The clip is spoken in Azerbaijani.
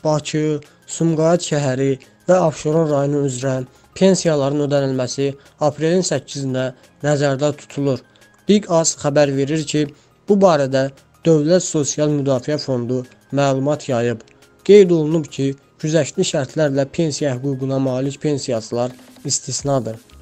Bakı, Sumqayıt şəhəri və Abşeron rayonu üzrə pensiyaların ödənilməsi aprelin 8-də nəzərdə tutulur. Big Az xəbər verir ki, bu barədə Dövlət Sosial Müdafiə Fondu məlumat yayıb. Qeyd olunub ki, güzəştli şərtlərlə pensiya hüququna malik pensiyaçılar istisnadır.